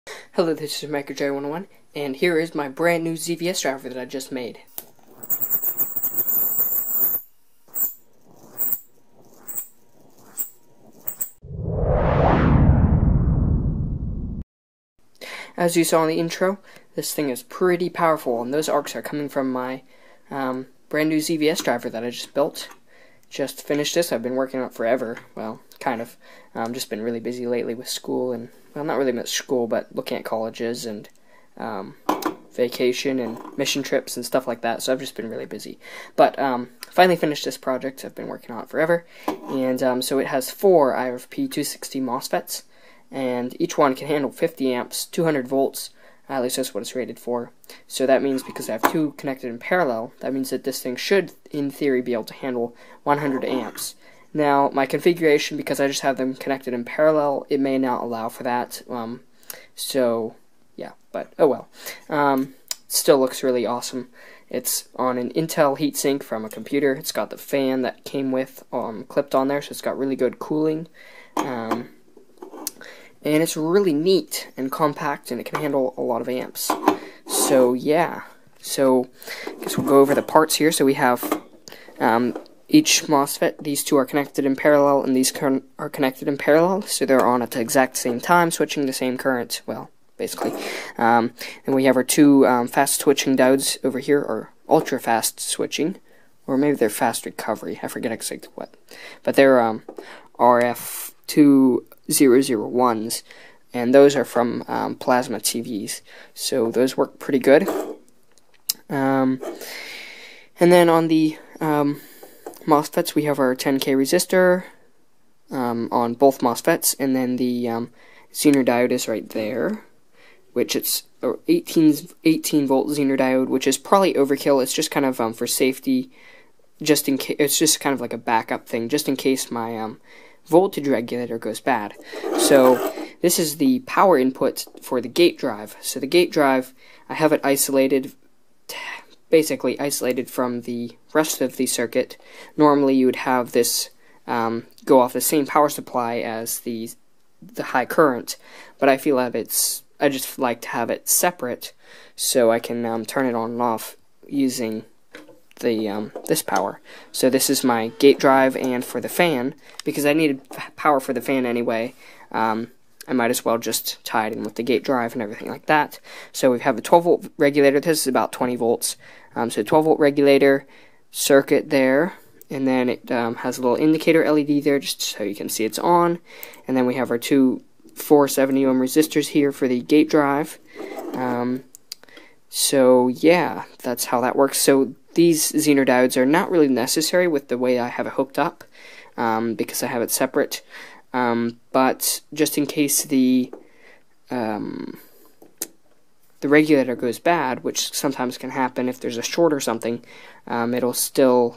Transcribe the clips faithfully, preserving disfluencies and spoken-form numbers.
Hello, this is Maker J one oh one, and here is my brand new Z V S driver that I just made. As you saw in the intro, this thing is pretty powerful, and those arcs are coming from my um, brand new Z V S driver that I just built. Just finished this. I've been working on it forever. Well, kind of. Um, just been really busy lately with school, and, well, not really much school, but looking at colleges and um, vacation and mission trips and stuff like that, so I've just been really busy. But um, finally finished this project. I've been working on it forever, and um, so it has four I R P two sixty MOSFETs, and each one can handle fifty amps, two hundred volts, at least that's what it's rated for. So that means, because I have two connected in parallel, that means that this thing should, in theory, be able to handle one hundred amps. Now, my configuration, because I just have them connected in parallel, it may not allow for that. Um, so, yeah, but oh well. Um, still looks really awesome. It's on an Intel heatsink from a computer. It's got the fan that came with um, clipped on there, so it's got really good cooling. Um, and it's really neat and compact, and it can handle a lot of amps. So, yeah. So, I guess we'll go over the parts here. So we have um, each MOSFET. These two are connected in parallel, and these are connected in parallel, so they're on at the exact same time, switching the same current, well, basically. Um, and we have our two um, fast-switching diodes over here, or ultra-fast switching, or maybe they're fast recovery. I forget exactly what. But they're um, R F two thousand ones, and those are from um, plasma T Vs, so those work pretty good. Um, and then on the um, MOSFETs, we have our ten K resistor um, on both MOSFETs, and then the um, Zener diode is right there, which it's eighteen, eighteen volt Zener diode, which is probably overkill. It's just kind of um, for safety, just in case. It's just kind of like a backup thing, just in case my um, voltage regulator goes bad. So this is the power input for the gate drive. So the gate drive, I have it isolated, basically isolated from the rest of the circuit. Normally you would have this um, go off the same power supply as the the high current, but I feel that it's, I just like to have it separate so I can um, turn it on and off using the um, this power. So this is my gate drive, and for the fan, because I needed power for the fan anyway, um, I might as well just tie it in with the gate drive and everything like that. So we have a twelve volt regulator. This is about twenty volts. Um, so twelve volt regulator circuit there, and then it um, has a little indicator L E D there just so you can see it's on. And then we have our two four seventy ohm resistors here for the gate drive. Um, so yeah, that's how that works. So these Zener diodes are not really necessary with the way I have it hooked up, um, because I have it separate. Um, but just in case the um, the regulator goes bad, which sometimes can happen if there's a short or something, um, it'll still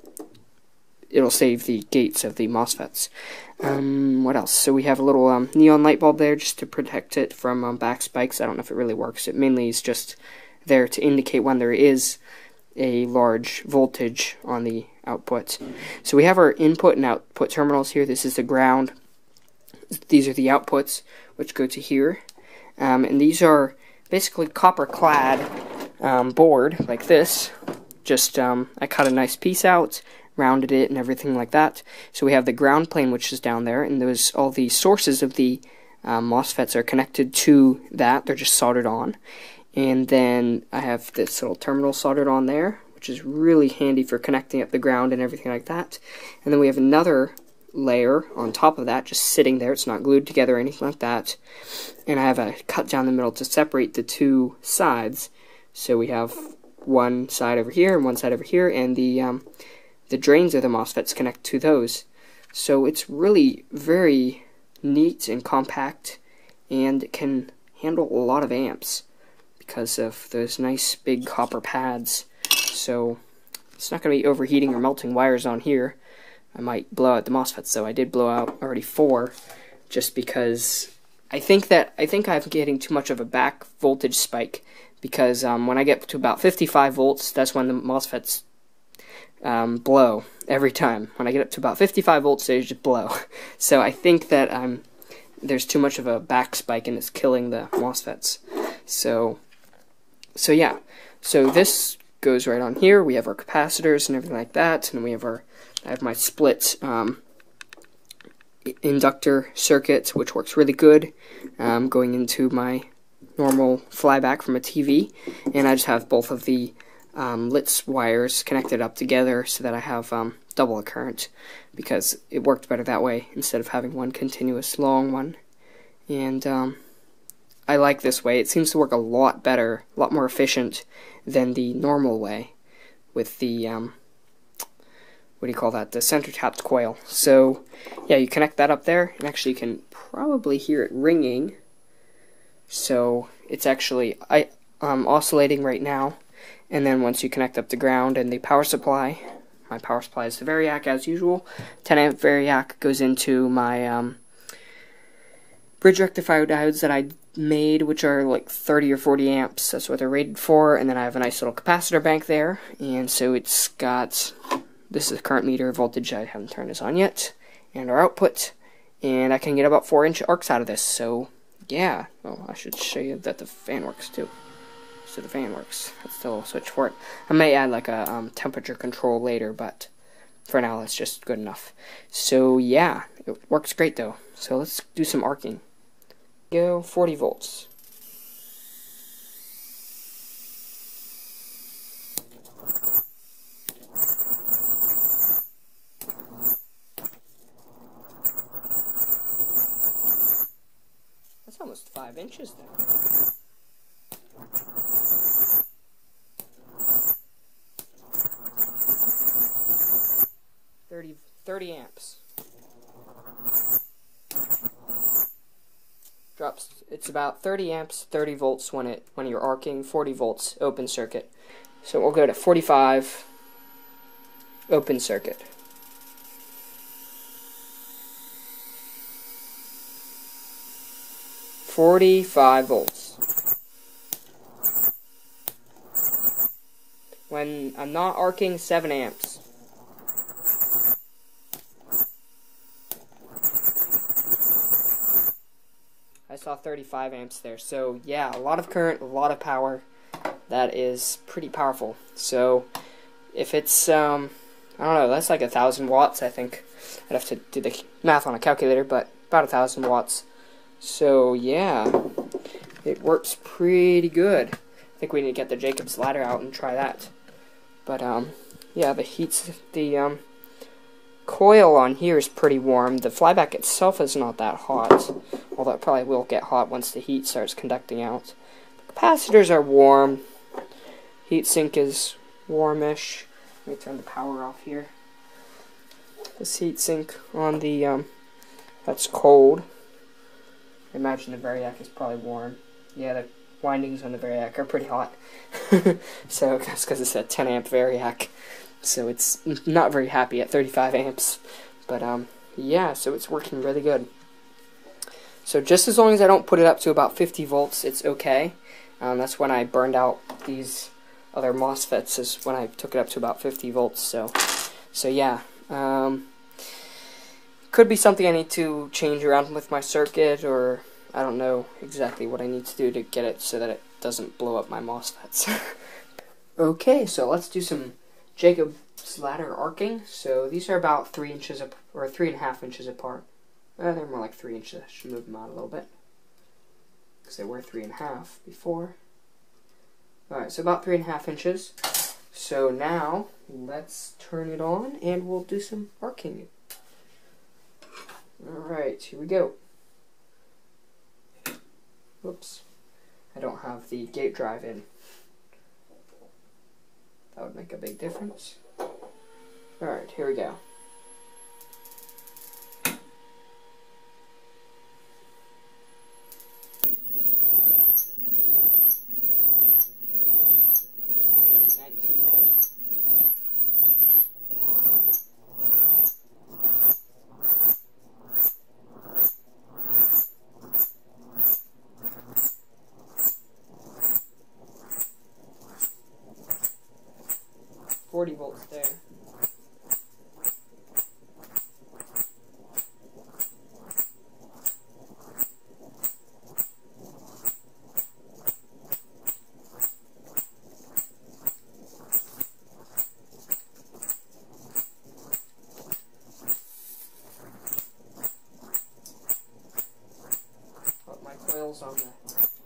it'll save the gates of the MOSFETs. Um, what else? So we have a little um, neon light bulb there just to protect it from um, back spikes. I don't know if it really works. It mainly is just there to indicate when there is a large voltage on the output. So we have our input and output terminals here. This is the ground. These are the outputs, which go to here. Um, and these are basically copper-clad um, board, like this. Just, um, I cut a nice piece out, rounded it, and everything like that. So we have the ground plane, which is down there, and those all the sources of the um, MOSFETs are connected to that. They're just soldered on. And then I have this little terminal soldered on there, which is really handy for connecting up the ground and everything like that. And then we have another layer on top of that, just sitting there. It's not glued together or anything like that. And I have a cut down the middle to separate the two sides. So we have one side over here and one side over here, and the um, the drains of the MOSFETs connect to those. So it's really very neat and compact, and can handle a lot of amps because of those nice big copper pads. So it's not going to be overheating or melting wires on here. I might blow out the MOSFETs, though. I did blow out already four, just because I think that I think I'm getting too much of a back voltage spike, because um, when I get to about fifty-five volts, that's when the MOSFETs um, blow every time. When I get up to about fifty-five volts, they just blow. So I think that I'm there's too much of a back spike and it's killing the MOSFETs. So, so yeah. So this goes right on here. We have our capacitors and everything like that, and we have our, I have my split um, inductor circuit, which works really good, um, going into my normal flyback from a T V, and I just have both of the um, Litz wires connected up together so that I have um, double the current, because it worked better that way instead of having one continuous long one. And um, I like this way. It seems to work a lot better, a lot more efficient than the normal way with the um, what do you call that, the center tapped coil. So yeah, you connect that up there, and actually you can probably hear it ringing. So it's actually I, um, oscillating right now, and then once you connect up the ground and the power supply, my power supply is the Variac as usual, ten amp Variac goes into my um, bridge rectifier diodes that I made, which are like thirty or forty amps, that's what they're rated for, and then I have a nice little capacitor bank there, and so it's got, this is the current meter voltage, I haven't turned this on yet, and our output, and I can get about four inch arcs out of this, so yeah. Well, I should show you that the fan works too. So the fan works. That's the little switch for it. I may add like a um, temperature control later, but for now that's just good enough. So yeah, it works great though. So let's do some arcing. Go forty volts. That's almost five inches then. thirty, thirty amps. Drops. It's about thirty amps, thirty volts when it when you're arcing, forty volts open circuit. So we'll go to forty-five open circuit. forty-five volts. When I'm not arcing, seven amps. I saw thirty-five amps there. So yeah, a lot of current, a lot of power. That is pretty powerful. So if it's, um, I don't know, that's like a thousand watts, I think. I'd have to do the math on a calculator, but about a thousand watts. So yeah, it works pretty good. I think we need to get the Jacob's ladder out and try that. But um, yeah, the heat's the um coil on here is pretty warm. The flyback itself is not that hot, although it probably will get hot once the heat starts conducting out. The capacitors are warm. Heatsink is warmish. Let me turn the power off here. This heatsink on the um, that's cold. I imagine the Variac is probably warm. Yeah, the windings on the Variac are pretty hot. So that's because it's a ten amp Variac. So it's not very happy at thirty-five amps. But um, yeah, so it's working really good. So just as long as I don't put it up to about fifty volts, it's okay. Um, that's when I burned out these other MOSFETs, is when I took it up to about fifty volts. So, so yeah. Um, could be something I need to change around with my circuit, or I don't know exactly what I need to do to get it so that it doesn't blow up my MOSFETs. Okay, so let's do some Jacob's ladder arcing. So these are about three inches up, or three and a half inches apart. Uh, they're more like three inches. I should move them out a little bit because they were three and a half before. All right, so about three and a half inches. So now let's turn it on and we'll do some arcing. All right, here we go. Whoops, I don't have the gate drive in. That would make a big difference. Alright, here we go. That's only nineteen volts. forty volts there.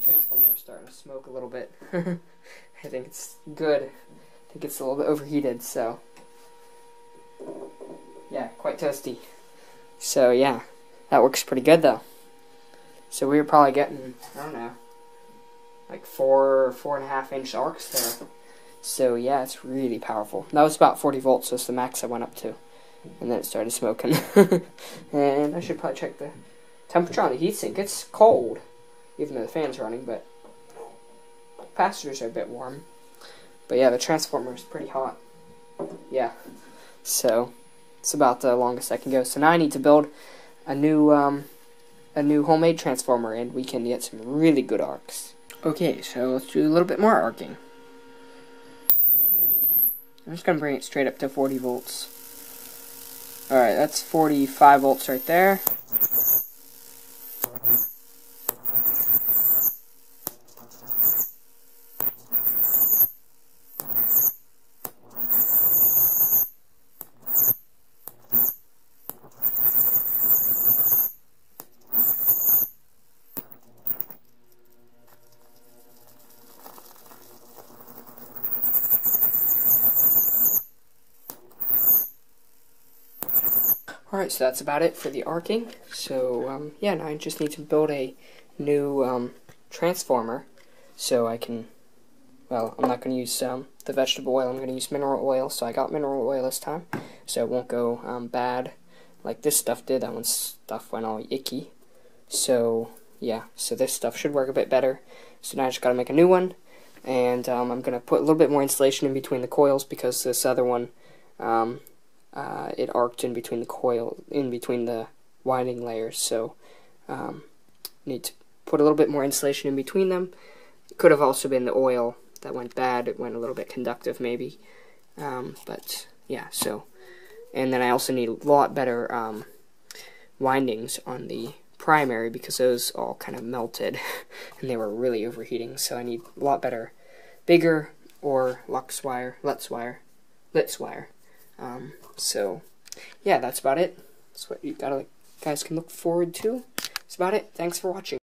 transformer is starting to smoke a little bit. I think it's good. I think it's a little bit overheated, so yeah, quite toasty. So yeah, that works pretty good though. So we were probably getting, I don't know, like four, four and a half inch arcs there. So yeah, it's really powerful. That was about forty volts, so it's the max I went up to. And then it started smoking. And I should probably check the temperature on the heatsink. It's cold, even though the fan's running, but capacitors are a bit warm. But yeah, the transformer is pretty hot. Yeah. So it's about the longest I can go. So now I need to build a new um, a new homemade transformer, and we can get some really good arcs. Okay, so let's do a little bit more arcing. I'm just gonna bring it straight up to forty volts. Alright, that's forty-five volts right there. Alright, so that's about it for the arcing. So, um, yeah, now I just need to build a new um, transformer so I can, well, I'm not going to use um, the vegetable oil, I'm going to use mineral oil, so I got mineral oil this time, so it won't go um, bad like this stuff did. That one's stuff went all icky. So, yeah, so this stuff should work a bit better. So now I just got to make a new one, and um, I'm going to put a little bit more insulation in between the coils because this other one, um, Uh, it arced in between the coil, in between the winding layers, so um, need to put a little bit more insulation in between them. It could have also been the oil that went bad. It went a little bit conductive, maybe. Um, but yeah, so and then I also need a lot better um, windings on the primary because those all kind of melted and they were really overheating. So I need a lot better, bigger or lux wire, Lutz wire, Litz wire. Um, so, yeah, that's about it. That's what you gotta, guys can look forward to. That's about it. Thanks for watching.